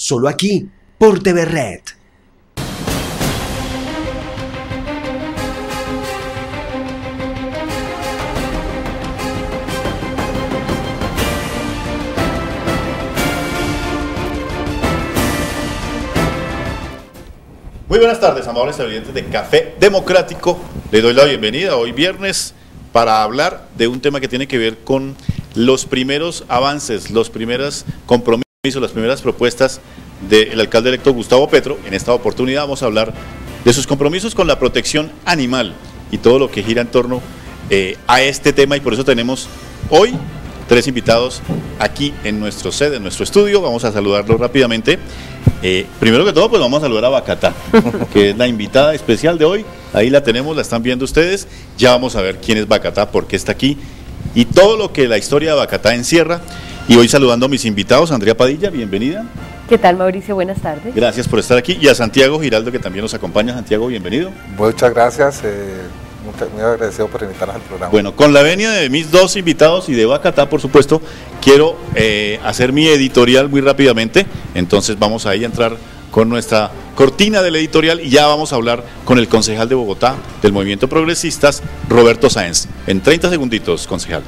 solo aquí, por TV Red. Muy buenas tardes, amables televidentes de Café Democrático. Les doy la bienvenida hoy viernes para hablar de un tema que tiene que ver con los primeros avances, los primeros compromisos, las primeras propuestas del alcalde electo Gustavo Petro. En esta oportunidad vamos a hablar de sus compromisos con la protección animal y todo lo que gira en torno a este tema, y por eso tenemos hoy 3 invitados aquí en nuestro sede, en nuestro estudio. Vamos a saludarlos rápidamente. Primero que todo, pues vamos a saludar a Bacatá, que es la invitada especial de hoy. Ahí la tenemos, la están viendo ustedes. Ya vamos a ver quién es Bacatá, por qué está aquí y todo lo que la historia de Bacatá encierra. Y hoy saludando a mis invitados, Andrea Padilla, bienvenida. ¿Qué tal, Mauricio? Buenas tardes. Gracias por estar aquí. Y a Santiago Giraldo, que también nos acompaña. Santiago, bienvenido. Muchas gracias. Muy agradecido por invitarnos al programa. Bueno, con la venia de mis 2 invitados y de Bacatá, por supuesto, quiero hacer mi editorial muy rápidamente. Entonces vamos ahí a entrar con nuestra cortina del editorial y ya vamos a hablar con el concejal de Bogotá del Movimiento Progresistas, Roberto Sáenz. En 30 segunditos, concejal.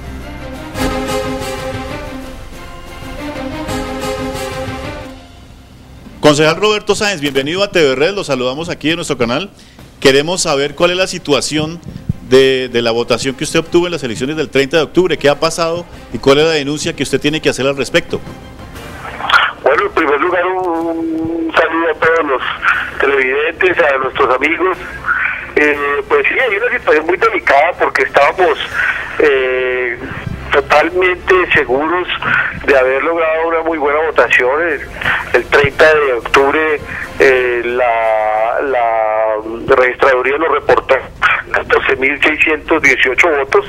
Concejal Roberto Sáenz, bienvenido a TV Red, lo saludamos aquí en nuestro canal. Queremos saber cuál es la situación de la votación que usted obtuvo en las elecciones del 30 de octubre, qué ha pasado y cuál es la denuncia que usted tiene que hacer al respecto. Bueno, en primer lugar, un saludo a todos los televidentes, a nuestros amigos. Pues sí, hay una situación muy delicada porque estábamos totalmente seguros de haber logrado una muy buena votación. El 30 de octubre la registraduría nos reportó 14.618 votos.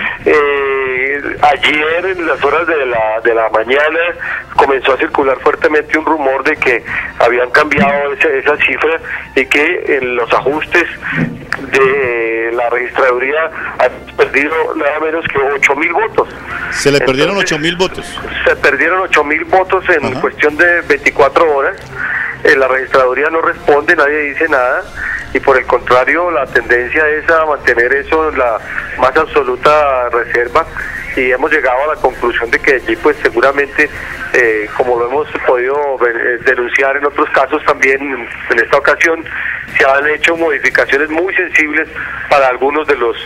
Ayer, en las horas de la mañana, comenzó a circular fuertemente un rumor de que habían cambiado esa cifra y que en los ajustes de la registraduría han perdido nada menos que 8.000 votos. ¿Se le perdieron 8.000 votos? Se perdieron 8.000 votos en cuestión de 24 horas. La registraduría no responde, nadie dice nada, y por el contrario la tendencia es a mantener eso en la más absoluta reserva, y hemos llegado a la conclusión de que allí pues seguramente, como lo hemos podido denunciar en otros casos también, en esta ocasión se han hecho modificaciones muy sensibles para algunos de los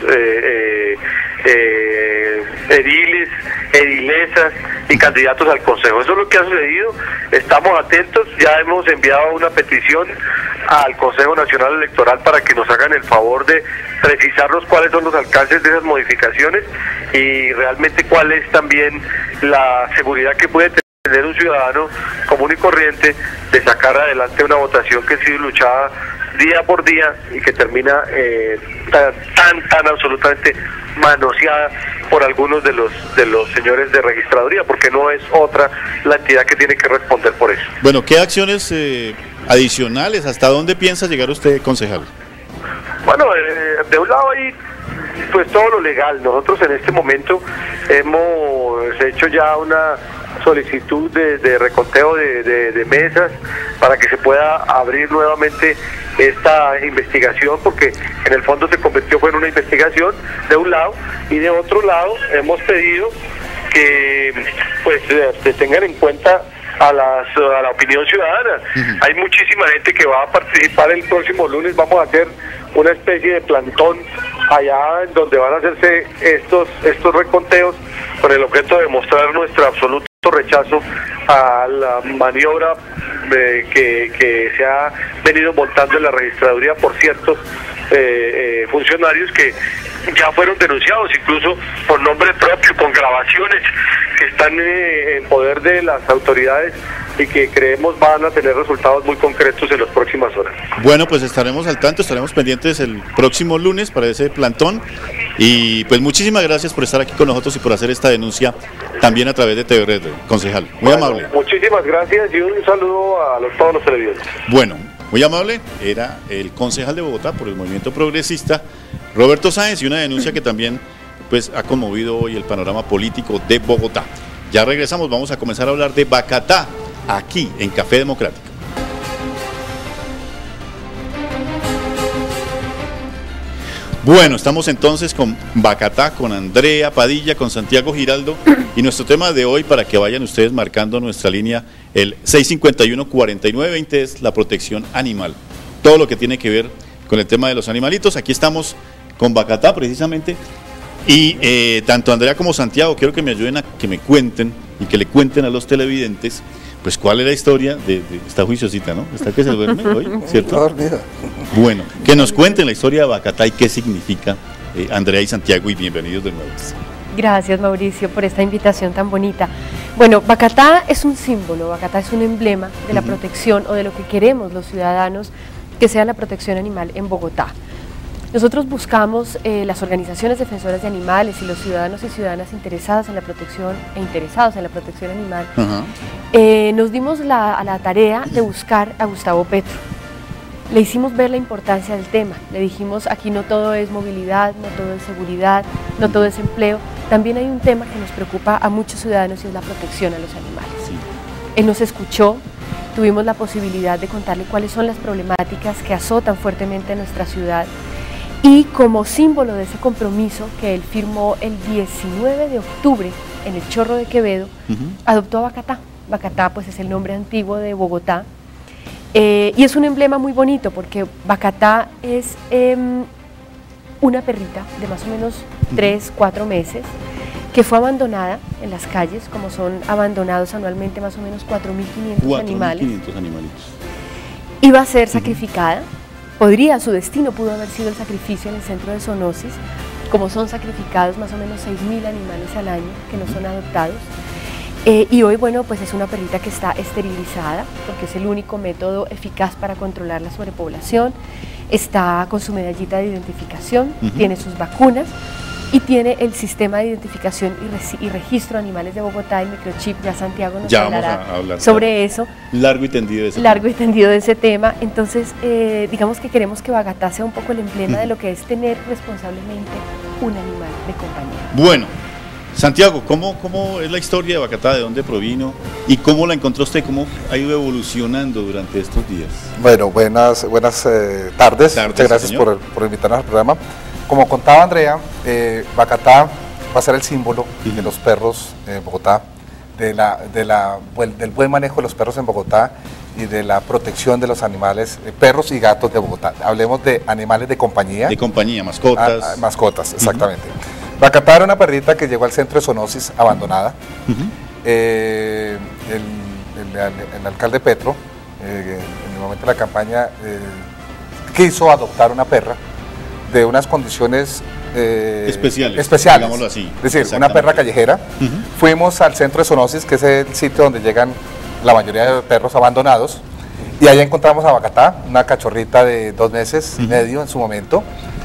ediles, edilesas y candidatos al consejo. Eso es lo que ha sucedido. Estamos atentos, ya hemos enviado una petición al Consejo Nacional Electoral para que nos hagan el favor de precisarnos cuáles son los alcances de esas modificaciones y realmente cuál es también la seguridad que puede tener un ciudadano común y corriente de sacar adelante una votación que ha sido luchada día por día y que termina tan absolutamente manoseada por algunos de los señores de registraduría, porque no es otra la entidad que tiene que responder por eso. Bueno, ¿qué acciones adicionales, hasta dónde piensa llegar usted, concejal? Bueno, de un lado hay pues todo lo legal. Nosotros en este momento hemos hecho ya una solicitud de reconteo de mesas para que se pueda abrir nuevamente esta investigación, porque en el fondo se convirtió en una investigación de un lado, y de otro lado hemos pedido que pues se tengan en cuenta a la opinión ciudadana. Hay muchísima gente que va a participar el próximo lunes. Vamos a hacer una especie de plantón allá en donde van a hacerse estos reconteos con el objeto de mostrar nuestro absoluto rechazo a la maniobra que se ha venido montando en la registraduría por ciertos funcionarios que ya fueron denunciados, incluso por nombre propio, con grabaciones que están en poder de las autoridades y que creemos van a tener resultados muy concretos en las próximas horas. Bueno, pues estaremos al tanto, estaremos pendientes el próximo lunes para ese plantón, y pues muchísimas gracias por estar aquí con nosotros y por hacer esta denuncia también a través de TV Red, concejal. Muy amable. Muchísimas gracias y un saludo a todos los televidentes. Bueno, muy amable, era el concejal de Bogotá por el Movimiento Progresista, Roberto Sáenz, y una denuncia que también pues ha conmovido hoy el panorama político de Bogotá. Ya regresamos, vamos a comenzar a hablar de Bacatá, aquí en Café Democrático. Bueno, estamos entonces con Bacatá, con Andrea Padilla, con Santiago Giraldo y nuestro tema de hoy, para que vayan ustedes marcando nuestra línea, el 651-4920, es la protección animal. Todo lo que tiene que ver con el tema de los animalitos. Aquí estamos con Bacatá precisamente y tanto Andrea como Santiago quiero que me ayuden a que me cuenten y que le cuenten a los televidentes pues cuál es la historia de esta juiciosita, ¿no? Está que se duerme hoy, ¿cierto? Está dormida. Bueno, que nos cuenten la historia de Bacatá y qué significa, Andrea y Santiago, y bienvenidos de nuevo. Gracias, Mauricio, por esta invitación tan bonita. Bueno, Bacatá es un símbolo, Bacatá es un emblema de la protección o de lo que queremos los ciudadanos que sea la protección animal en Bogotá. Nosotros buscamos, las organizaciones defensoras de animales y los ciudadanos y ciudadanas interesadas en la protección e interesados en la protección animal, nos dimos a la tarea de buscar a Gustavo Petro. Le hicimos ver la importancia del tema, le dijimos aquí no todo es movilidad, no todo es seguridad, no todo es empleo, también hay un tema que nos preocupa a muchos ciudadanos y es la protección a los animales. Sí. Él nos escuchó, tuvimos la posibilidad de contarle cuáles son las problemáticas que azotan fuertemente a nuestra ciudad y como símbolo de ese compromiso que él firmó el 19 de octubre en el Chorro de Quevedo, adoptó a Bacatá. Bacatá pues es el nombre antiguo de Bogotá y es un emblema muy bonito porque Bacatá es una perrita de más o menos 3-4 meses que fue abandonada en las calles, como son abandonados anualmente más o menos 4.500 animales. 4.500 animalitos. Iba a ser sacrificada, su destino pudo haber sido el sacrificio en el centro de zoonosis, como son sacrificados más o menos 6.000 animales al año que no son adoptados. Y hoy, bueno, pues es una perrita que está esterilizada, porque es el único método eficaz para controlar la sobrepoblación, está con su medallita de identificación, tiene sus vacunas, y tiene el sistema de identificación y registro de animales de Bogotá, el microchip. Ya Santiago nos hablará sobre eso. Largo y tendido de ese tema. Entonces, digamos que queremos que Bogotá sea un poco el emblema de lo que es tener responsablemente un animal de compañía. Bueno, Santiago, ¿cómo es la historia de Bacatá? ¿De dónde provino? ¿Y cómo la encontró usted? ¿Cómo ha ido evolucionando durante estos días? Bueno, buenas tardes. Muchas gracias por invitarnos al programa. Como contaba Andrea, Bacatá va a ser el símbolo de los perros en Bogotá, del buen manejo de los perros en Bogotá y de la protección de los animales, perros y gatos de Bogotá. Hablemos de animales de compañía. De compañía, mascotas. Mascotas, exactamente. Bacatá era una perrita que llegó al centro de zoonosis abandonada. El alcalde Petro, en el momento de la campaña, quiso adoptar una perra de unas condiciones especiales, digámoslo así. Es decir, una perra callejera. Fuimos al centro de zoonosis, que es el sitio donde llegan la mayoría de perros abandonados, y allá encontramos a Bacatá, una cachorrita de 2 meses y medio en su momento.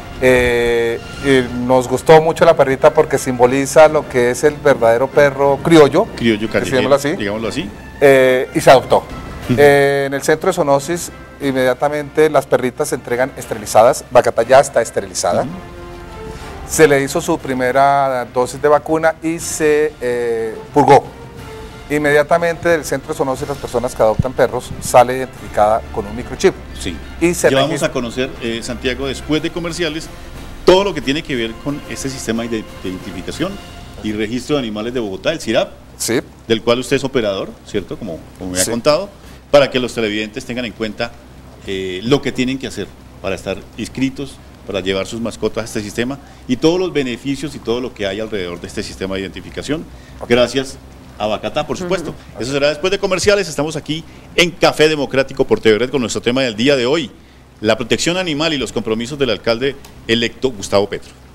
Nos gustó mucho la perrita porque simboliza lo que es el verdadero perro criollo callejero, digámoslo así. Y se adoptó. En el centro de zoonosis inmediatamente las perritas se entregan esterilizadas. Bacatá ya está esterilizada. Se le hizo su primera dosis de vacuna y se purgó. Inmediatamente del centro de zoonosis, las personas que adoptan perros sale identificada con un microchip. Sí. Y ya vamos a conocer, Santiago, después de comerciales, todo lo que tiene que ver con este sistema de identificación y registro de animales de Bogotá, el CIRAP, del cual usted es operador, ¿cierto? Como me ha contado, para que los televidentes tengan en cuenta lo que tienen que hacer para estar inscritos, para llevar sus mascotas a este sistema y todos los beneficios y todo lo que hay alrededor de este sistema de identificación. Gracias a Bacatá, por supuesto. Eso será después de comerciales. Estamos aquí en Café Democrático por TV Red con nuestro tema del día de hoy, la protección animal y los compromisos del alcalde electo Gustavo Petro.